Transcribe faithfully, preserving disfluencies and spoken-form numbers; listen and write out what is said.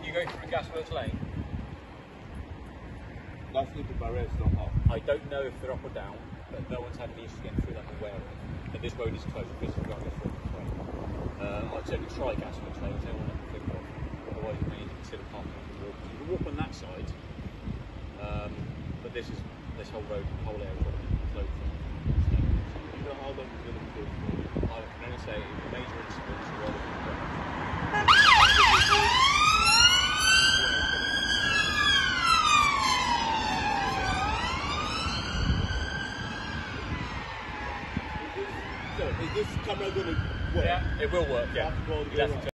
you go through a gasworks lane? That's if the barriers not up. I don't know if they're up or down, but no one's had any issues getting through that I'm aware of. But this road is closed because we've got this road this way. Uh, I'd certainly try gasworks lane, there's no one I can think of. Otherwise you may need to consider parking on the walk. You can walk on that side, um, but this is this whole road, the whole area is closed. You know how long it's going to be good for? I can only say major incidents are rather than So, is this camera going to work? Yeah, it will work, yeah. That's going to You'll have to